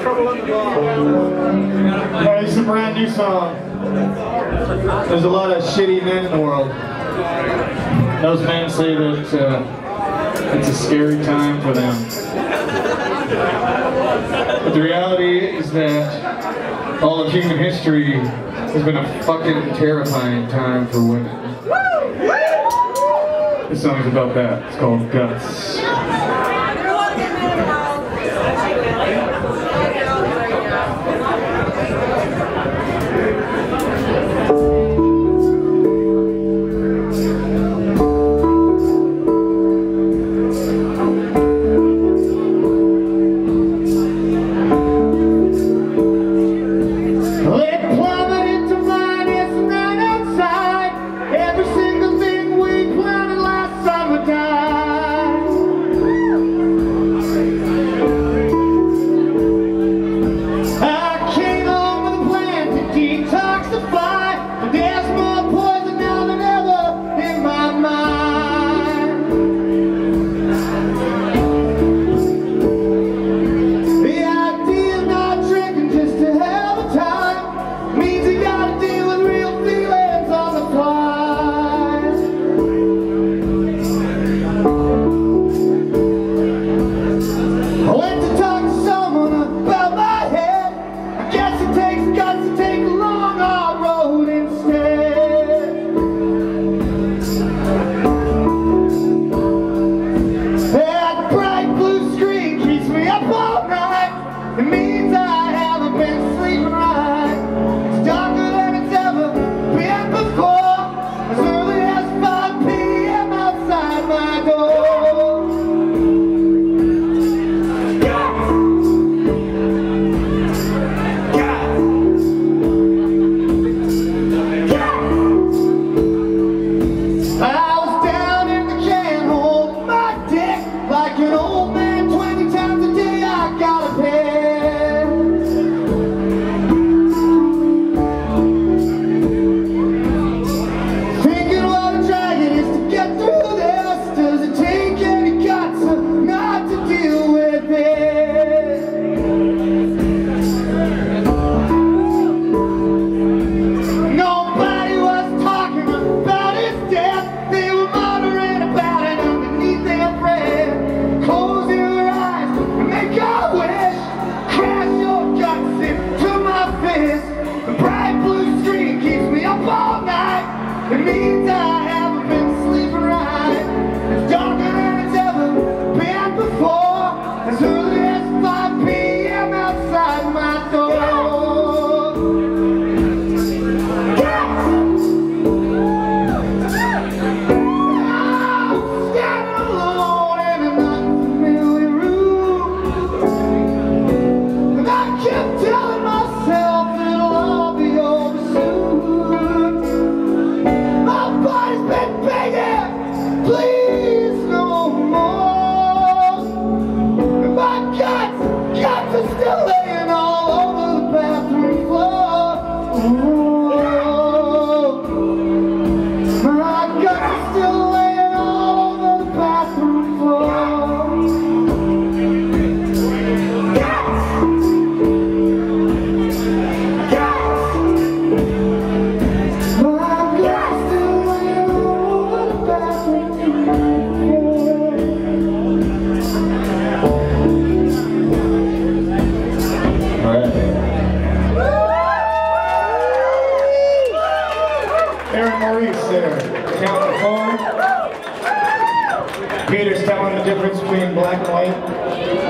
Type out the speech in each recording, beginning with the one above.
Alright, this is a brand new song. There's a lot of shitty men in the world. Those men say that it's a scary time for them. But the reality is that all of human history has been a fucking terrifying time for women. This song's about that. It's called Guts. It means I haven't been sleeping right. It's darker than it's ever been before. As early as 5 p.m. outside my door. I'm standing alone in an unfamiliar room, and I kept telling myself it'll all be over soon. My body's been begging, please no more. And my guts are still laying all over the bathroom floor. My guts are still laying all over the bathroom floor. Aaron Maurice there, count the phone. Peter's telling the difference between black and white.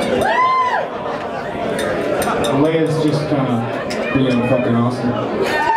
Leia's just being fucking awesome.